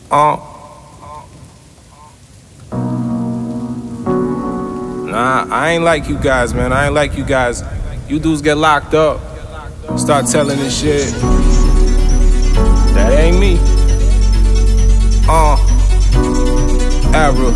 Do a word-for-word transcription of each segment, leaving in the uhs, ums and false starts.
Uh. Nah, I ain't like you guys, man. I ain't like you guys. You dudes get locked up. Start telling this shit. That ain't me. Uh. Era.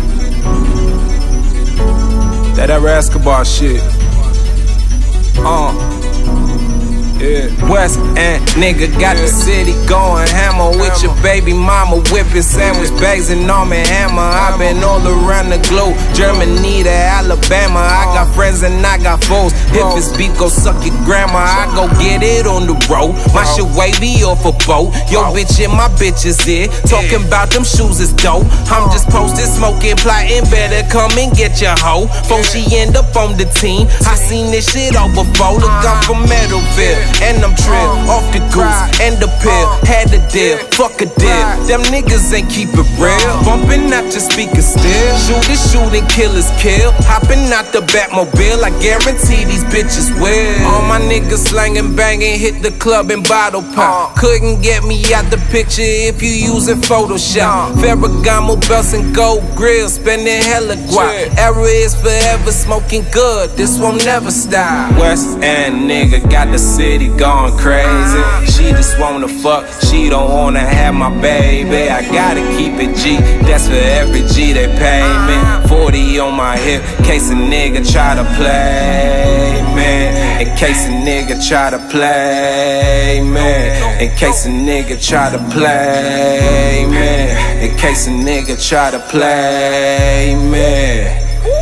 That Era Escobar shit. Uh. Yeah. West End nigga got yeah. the city going hammer with hammer. Your baby mama whipping sandwich yeah. bags and Arm and Hammer. I been all around the globe, Germany to Alabama. I got friends and I got foes. If it's beef, go suck your grandma. I go get it on the road. My shit wavy off a boat. Yo bitch and my bitch is here. Talking about them shoes is dope. I'm just posted smoking, plotting. Better come and get your hoe. Before she end up on the team. I seen this shit all before. Look, I'm from Meadowville. And I'm trill, off the goose, and the pill. Had the deal, fuck a deal. Them niggas ain't keep it real. Bumping out your speakers still. Shooters shooting, killers kill. Hopping out the Batmobile, I guarantee these bitches will. All my niggas slanging, banging, hit the club and bottle pop. Couldn't get me out the picture if you using Photoshop. Ferragamo belts and gold grills, spending hella guap. Era is forever smoking good, this won't never stop. West End nigga got the city going crazy. She just wanna fuck, she don't wanna have my baby. I gotta keep it G, that's for every G they pay me. Forty on my hip, in case a nigga try to play me. In case a nigga try to play me. In case a nigga try to play me. In case a nigga try to play me.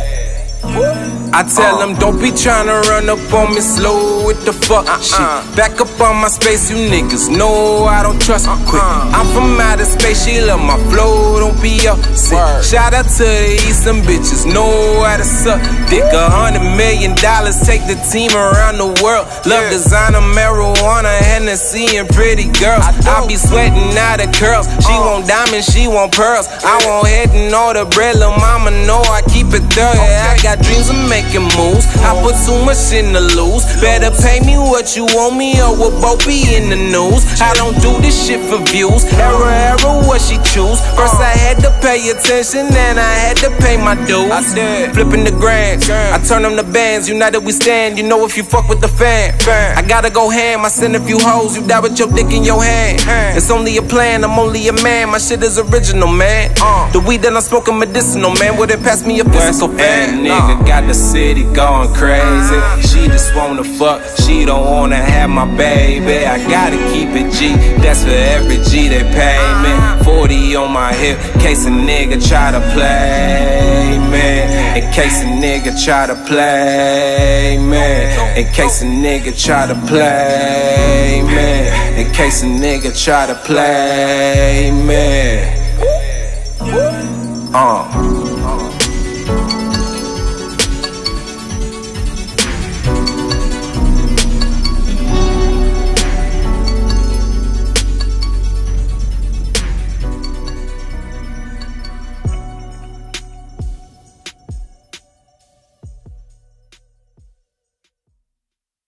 I tell them don't be tryna run up on me slow with the fuck uh -uh. shit. Back up on my space, you niggas know I don't trust uh -uh. quick. I'm from outer space, she love my flow, don't be upset. Shout out to the east, some bitches know how to suck dick. A hundred million dollars, take the team around the world. Love yeah. designer, marijuana, Hennessy, and pretty girls. I, I be sweating out the curls. She uh. want diamonds, she want pearls. Yeah. I want head and all the bread, lil' mama know I keep it thorough. Okay. I got dreams of making moves. I put too much in the lose. Better pay me what you want me or we'll both be in the news. I don't do this shit for views. Era, era, what she choose. First I had to pay attention, then I had to pay my dues. I did. Flipping the grand. I turn them to bands. United we stand. You know if you fuck with the fan. I gotta go ham. I send a few hoes. You die with your dick in your hand. It's only a plan. I'm only a man. My shit is original, man. The weed that I'm smoking medicinal, man. Wouldn't pass me a physical fan. Nigga got the city going crazy. She just wanna fuck, she don't wanna have my baby. I gotta keep it G, that's for every G they pay me. Forty on my hip, in case a nigga try to play me. In case a nigga try to play me. In case a nigga try to play me. In case a nigga try to play me. Uh